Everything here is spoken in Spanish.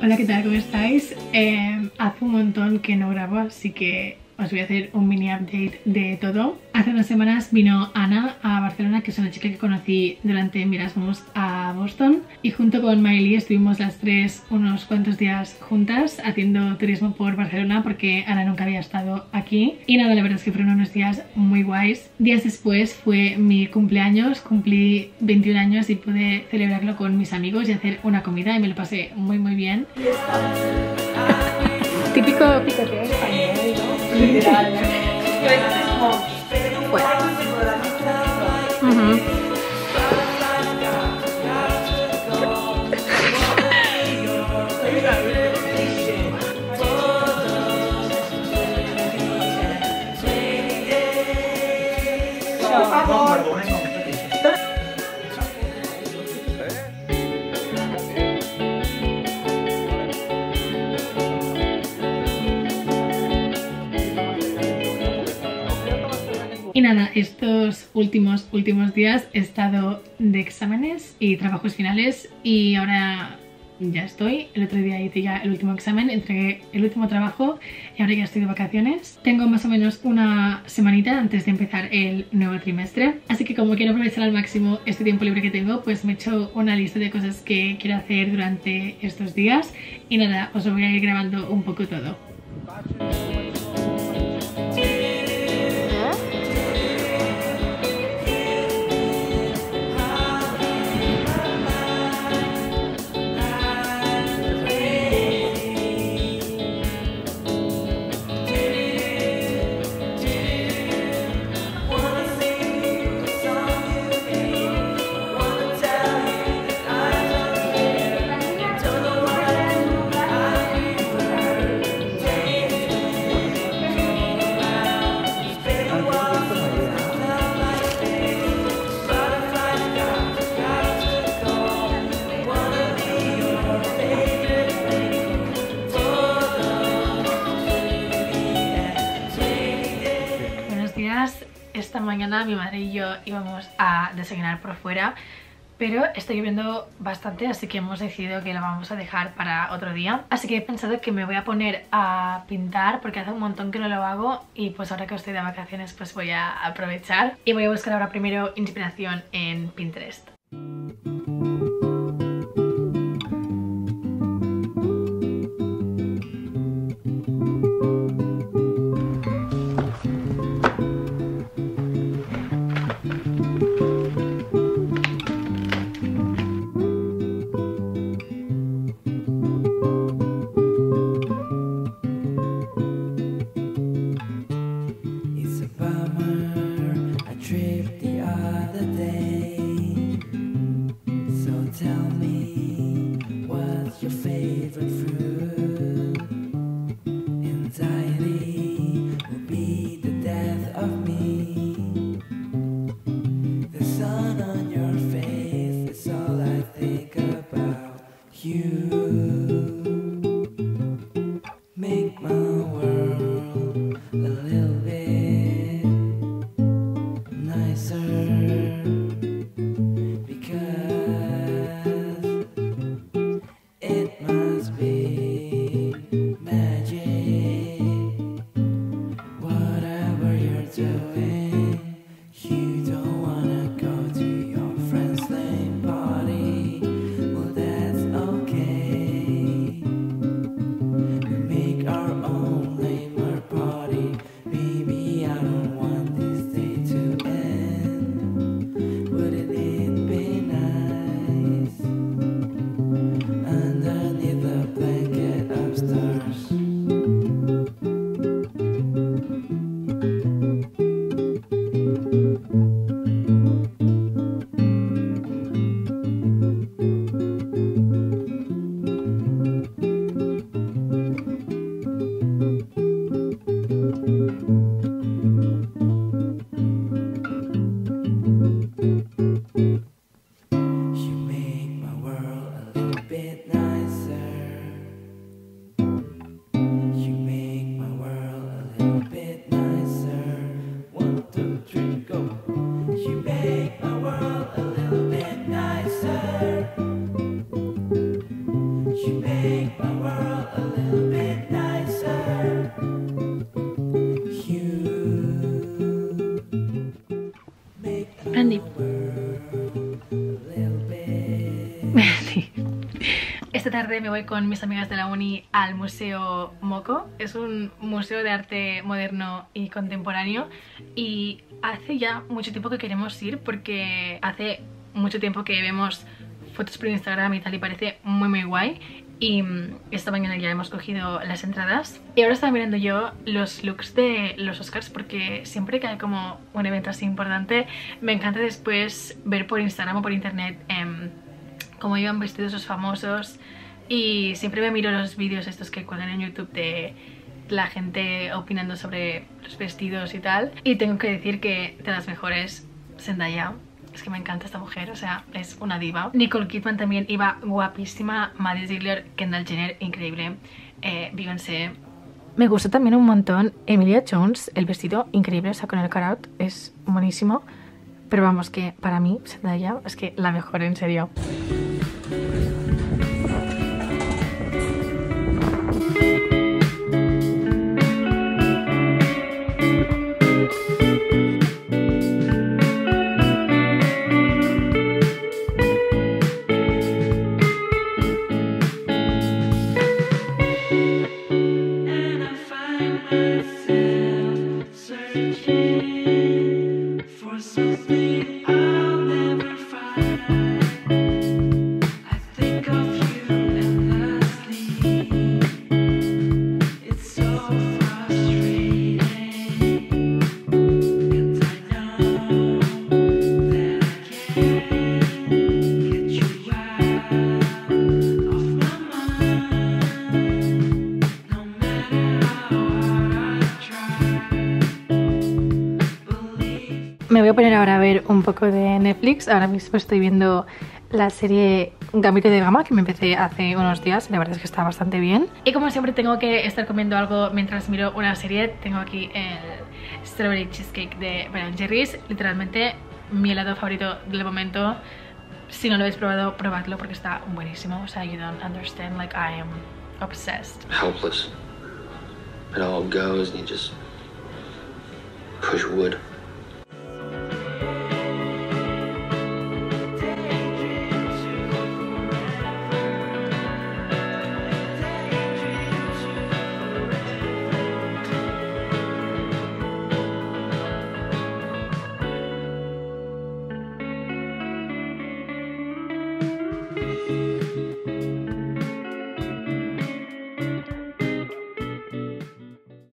Hola, ¿qué tal? ¿Cómo estáis? Hace un montón que no grabo, así que os voy a hacer un mini update de todo. Hace unas semanas vino Ana a Barcelona, que es una chica que conocí durante mi Erasmus a Boston, y junto con Miley estuvimos las tres unos cuantos días juntas haciendo turismo por Barcelona porque Ana nunca había estado aquí. Y nada, la verdad es que fueron unos días muy guays. Días después fue mi cumpleaños, cumplí 21 años y pude celebrarlo con mis amigos y hacer una comida y me lo pasé muy bien. Típico picoteo español, ¿no? Literal, ¿no? Fuera. Por favor. Y nada, estos últimos días he estado de exámenes y trabajos finales y ahora ya estoy. El otro día hice ya el último examen, entregué el último trabajo y ahora ya estoy de vacaciones. Tengo más o menos una semanita antes de empezar el nuevo trimestre, así que como quiero aprovechar al máximo este tiempo libre que tengo, pues me he hecho una lista de cosas que quiero hacer durante estos días y nada, os lo voy a ir grabando un poco todo. Esta mañana mi madre y yo íbamos a desayunar por fuera, pero está lloviendo bastante, así que hemos decidido que lo vamos a dejar para otro día. Así que he pensado que me voy a poner a pintar porque hace un montón que no lo hago y pues ahora que estoy de vacaciones pues voy a aprovechar y voy a buscar ahora primero inspiración en Pinterest. Esta tarde me voy con mis amigas de la uni al Museo Moco. Es un museo de arte moderno y contemporáneo y hace ya mucho tiempo que queremos ir porque hace mucho tiempo que vemos fotos por Instagram y tal y parece muy guay. Y esta mañana ya hemos cogido las entradas y ahora estaba mirando yo los looks de los Oscars porque siempre que hay como un evento así importante me encanta después ver por Instagram o por internet cómo iban vestidos los famosos, y siempre me miro los vídeos estos que cuelgan en YouTube de la gente opinando sobre los vestidos y tal, y tengo que decir que de las mejores, Zendaya. Es que me encanta esta mujer, o sea, es una diva. Nicole Kidman también iba guapísima, Maddie Ziegler, Kendall Jenner, increíble, Beyoncé. Me gusta también un montón Emilia Jones, el vestido increíble, o sea, con el cutout es buenísimo. Pero vamos, que para mí, Zendaya es que la mejor, en serio. Me voy a poner ahora a ver un poco de Netflix. Ahora mismo estoy viendo la serie Gambito de Dama, que me empecé hace unos días. La verdad es que está bastante bien. Y como siempre tengo que estar comiendo algo mientras miro una serie. Tengo aquí el Strawberry Cheesecake de Ben Jerry's. Literalmente mi helado favorito del momento. Si no lo habéis probado, probadlo porque está buenísimo. O sea, you don't understand, like I am obsessed. Helpless. It all goes and you just push wood.